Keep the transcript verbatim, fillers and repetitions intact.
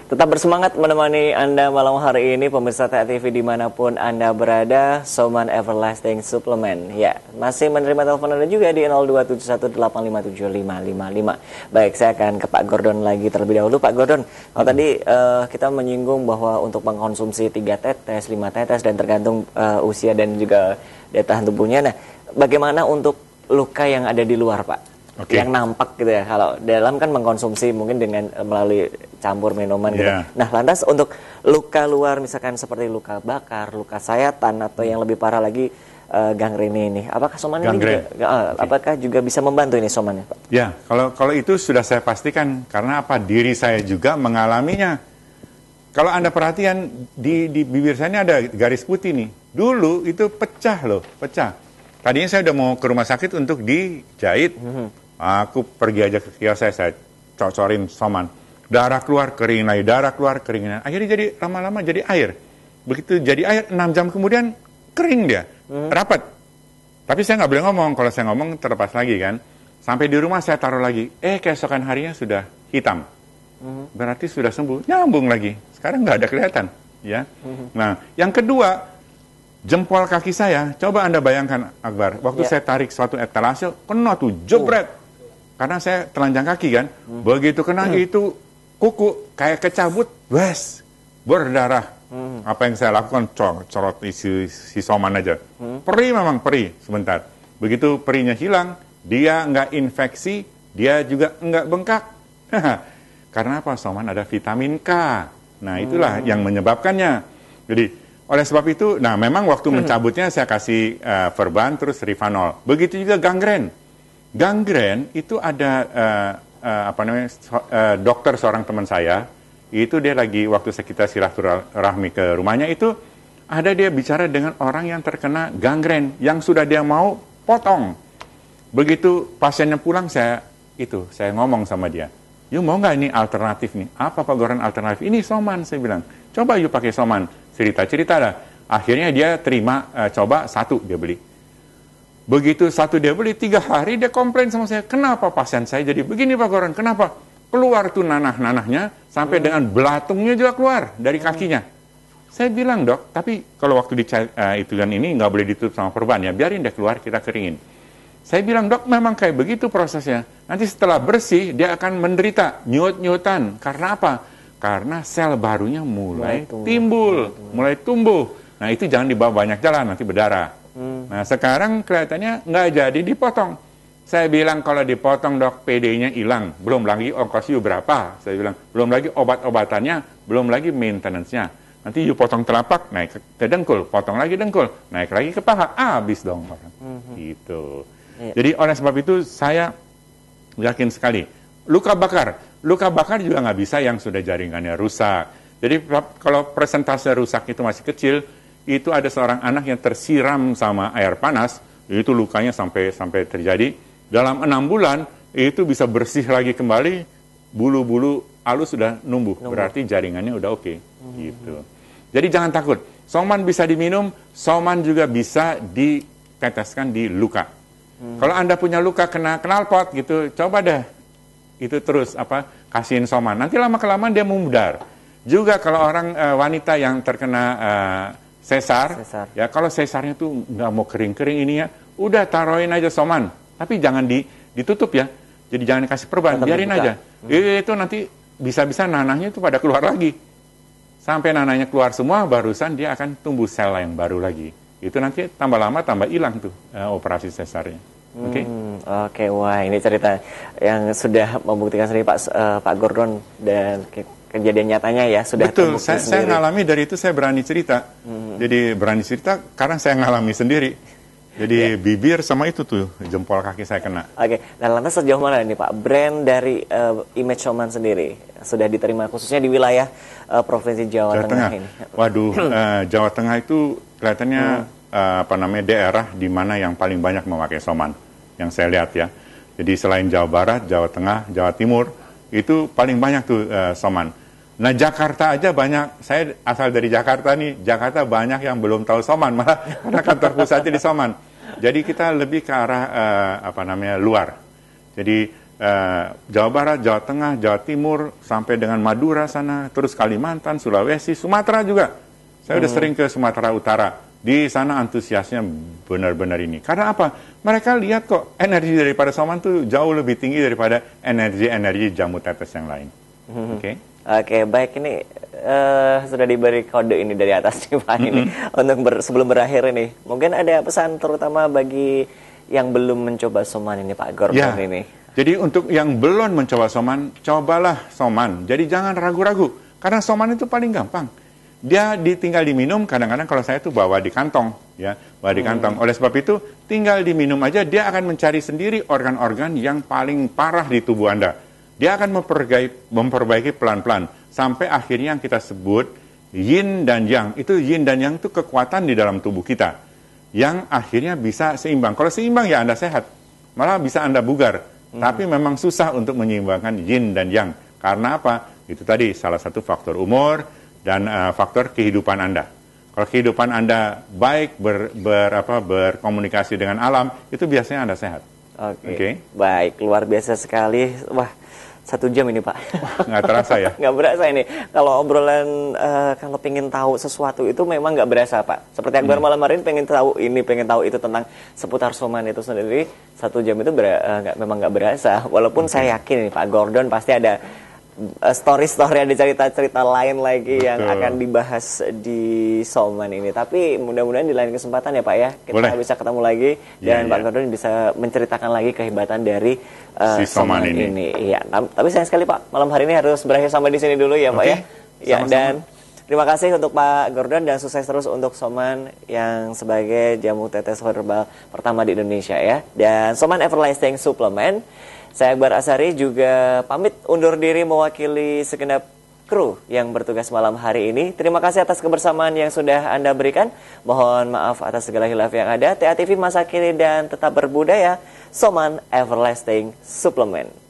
Tetap bersemangat menemani Anda malam hari ini, pemirsa T A T V dimanapun Anda berada. Soman Everlasting Supplement. Ya, masih menerima telepon Anda juga di nol dua tujuh satu delapan lima tujuh lima lima lima. Baik, saya akan ke Pak Gordon lagi terlebih dahulu. Pak Gordon, kalau hmm. tadi uh, kita menyinggung bahwa untuk mengkonsumsi tiga tetes, lima tetes, dan tergantung uh, usia dan juga daya tahan tubuhnya. Nah, bagaimana untuk luka yang ada di luar, Pak? Okay. Yang nampak gitu ya, kalau dalam kan mengkonsumsi mungkin dengan uh, melalui campur minuman gitu. Yeah. Nah, lantas untuk luka luar misalkan seperti luka bakar, luka sayatan atau yang lebih parah lagi uh, gangrene ini, apakah Soman ini juga, uh, okay. apakah juga bisa membantu ini Soman ya, Pak? Ya, kalau kalau itu sudah saya pastikan karena apa diri saya juga mengalaminya. Kalau Anda perhatian di di bibir saya ini ada garis putih nih. Dulu itu pecah loh, pecah. Tadinya saya udah mau ke rumah sakit untuk dijahit. Mm-hmm. Aku pergi aja ke kios saya, saya cocorin Soman. Darah keluar, kering lagi, darah keluar, kering lagi. Akhirnya jadi lama-lama jadi air. Begitu jadi air, enam jam kemudian kering dia, hmm. rapat. Tapi saya nggak boleh ngomong, kalau saya ngomong terlepas lagi kan. Sampai di rumah saya taruh lagi, eh keesokan harinya sudah hitam. Hmm. Berarti sudah sembuh, nyambung lagi. Sekarang nggak ada kelihatan. Ya. Hmm. Nah, yang kedua, jempol kaki saya, coba Anda bayangkan Akbar, waktu yeah. saya tarik suatu etalase, kena tuh, jebret. Uh. Karena saya telanjang kaki kan, hmm. begitu kena hmm. itu kuku kayak kecabut, wes, berdarah. Hmm. Apa yang saya lakukan, corot, corot isi si Soman aja. Hmm. Perih memang, perih sebentar. Begitu perihnya hilang, dia nggak infeksi, dia juga nggak bengkak. Karena apa? Soman ada vitamin K. Nah itulah hmm. yang menyebabkannya. Jadi oleh sebab itu, nah memang waktu hmm. mencabutnya saya kasih uh, Verban terus Rivanol. Begitu juga gangren. Gangren itu ada uh, uh, apa namanya uh, dokter seorang teman saya, itu dia lagi waktu kita silaturahmi ke rumahnya itu ada dia bicara dengan orang yang terkena gangren yang sudah dia mau potong. Begitu pasiennya pulang saya itu saya ngomong sama dia, "Yuk mau nggak ini alternatif nih? Apa Pak Gordon alternatif? Ini Soman," saya bilang. "Coba yuk pakai Soman." Cerita-cerita dah. Akhirnya dia terima uh, coba satu dia beli. Begitu satu dia beli, tiga hari dia komplain sama saya. Kenapa pasien saya jadi begini Pak Gordon? Kenapa? Keluar tuh nanah-nanahnya, sampai hmm. dengan belatungnya juga keluar dari kakinya. Hmm. Saya bilang, dok, tapi kalau waktu di uh, itu dan ini nggak boleh ditutup sama perban ya, biarin dia keluar, kita keringin. Saya bilang, dok, memang kayak begitu prosesnya. Nanti setelah bersih, dia akan menderita nyut-nyutan. Karena apa? Karena sel barunya mulai, mulai timbul, tumbuh. mulai tumbuh. Nah itu jangan dibawa banyak jalan, nanti berdarah. Hmm. Nah sekarang kelihatannya nggak jadi dipotong. Saya bilang kalau dipotong dok P D-nya hilang, belum lagi ongkosnya berapa. Saya bilang belum lagi obat-obatannya, belum lagi maintenance-nya. Nanti you potong telapak naik ke dengkul, potong lagi dengkul, naik lagi ke paha, habis dong orang. Hmm. Gitu. Yeah. Jadi oleh sebab itu saya yakin sekali luka bakar, luka bakar juga nggak bisa yang sudah jaringannya rusak. Jadi kalau persentase rusak itu masih kecil, itu ada seorang anak yang tersiram sama air panas, itu lukanya sampai sampai terjadi. Dalam enam bulan, itu bisa bersih lagi kembali, bulu-bulu halus sudah numbuh, numbuh. Berarti jaringannya udah oke. Okay. Hmm. Gitu. Jadi jangan takut, Soman bisa diminum, Soman juga bisa diteteskan di luka. Hmm. Kalau Anda punya luka kena knalpot gitu, coba deh, itu terus apa kasihin Soman. Nanti lama-kelamaan dia memudar. Juga kalau orang uh, wanita yang terkena uh, Sesar, sesar, ya kalau sesarnya tuh nggak mau kering-kering ini ya, udah taruhin aja Soman, tapi jangan di, ditutup ya, jadi jangan kasih perban, tetap biarin dibuka. Aja, hmm. itu nanti bisa-bisa nanahnya itu pada keluar lagi, sampai nanahnya keluar semua, barusan dia akan tumbuh sel yang baru lagi, itu nanti tambah lama tambah hilang tuh uh, operasi sesarnya. Oke, okay? hmm, oke, okay, wah ini cerita yang sudah membuktikan sendiri Pak uh, Pak Gordon dan kejadian nyatanya ya sudah betul. Saya, saya ngalami dari itu saya berani cerita. Hmm. Jadi berani cerita karena saya ngalami sendiri. Jadi yeah. bibir sama itu tuh jempol kaki saya kena. Oke. Okay. Nah lantas sejauh mana nih Pak brand dari uh, Image Soman sendiri sudah diterima khususnya di wilayah uh, provinsi Jawa, Jawa Tengah, Tengah ini? Waduh, uh, Jawa Tengah itu kelihatannya hmm. uh, apa namanya daerah di mana yang paling banyak memakai Soman yang saya lihat ya. Jadi selain Jawa Barat, Jawa Tengah, Jawa Timur itu paling banyak tuh uh, Soman. Nah Jakarta aja banyak, saya asal dari Jakarta nih, Jakarta banyak yang belum tahu Soman, malah karena kantor pusatnya di Soman. Jadi kita lebih ke arah uh, apa namanya luar. Jadi eh, Jawa Barat, Jawa Tengah, Jawa Timur, sampai dengan Madura sana, terus Kalimantan, Sulawesi, Sumatera juga. Saya udah sering ke Sumatera Utara. Di sana antusiasnya benar-benar ini. Karena apa? Mereka lihat kok energi daripada soman tuh jauh lebih tinggi daripada energi-energi jamu tetes yang lain. Oke? Okay? Oke, baik, ini uh, sudah diberi kode ini dari atas nih Pak ini untuk ber, sebelum berakhir ini. Mungkin ada pesan terutama bagi yang belum mencoba soman ini Pak Gordon ya, ini. Jadi untuk yang belum mencoba soman, cobalah soman. Jadi jangan ragu-ragu, karena soman itu paling gampang. Dia ditinggal diminum, kadang-kadang kalau saya tuh bawa di kantong, ya, bawa di kantong. Hmm. Oleh sebab itu, tinggal diminum aja, dia akan mencari sendiri organ-organ yang paling parah di tubuh Anda. Dia akan memperbaiki, memperbaiki pelan-pelan sampai akhirnya yang kita sebut yin dan yang. Itu yin dan yang itu kekuatan di dalam tubuh kita yang akhirnya bisa seimbang. Kalau seimbang ya Anda sehat, malah bisa Anda bugar. Hmm. Tapi memang susah untuk menyeimbangkan yin dan yang. Karena apa? Itu tadi salah satu faktor umur dan uh, faktor kehidupan Anda. Kalau kehidupan Anda baik ber, ber, apa, berkomunikasi dengan alam, itu biasanya Anda sehat. Oke, okay. Okay. Baik, luar biasa sekali. Wah, satu jam ini Pak. Nggak terasa ya? Nggak berasa ini. Kalau obrolan, uh, kalau pengen tahu sesuatu itu memang nggak berasa Pak. Seperti Akbar hmm. malam hari ini pengen tahu ini, pengen tahu itu tentang seputar soman itu sendiri. Satu jam itu ber, uh, gak, memang nggak berasa. Walaupun okay. saya yakin nih Pak Gordon pasti ada story-story, ada cerita-cerita lain lagi Betul. yang akan dibahas di soman ini. Tapi mudah-mudahan di lain kesempatan ya Pak ya, kita Boleh. bisa ketemu lagi dan yeah, Pak yeah. Gordon bisa menceritakan lagi kehebatan dari uh, si soman, soman ini. ini. Iya, tapi sayang sekali Pak, malam hari ini harus berakhir sampai di sini dulu ya Pak okay. ya. Ya, dan terima kasih untuk Pak Gordon dan sukses terus untuk soman yang sebagai jamu tetes herbal pertama di Indonesia ya. Dan soman Everlasting Supplement. Saya Akbar Asari juga pamit undur diri mewakili segenap kru yang bertugas malam hari ini. Terima kasih atas kebersamaan yang sudah Anda berikan. Mohon maaf atas segala hilaf yang ada. T A T V masa kini dan tetap berbudaya. Soman Everlasting Supplement.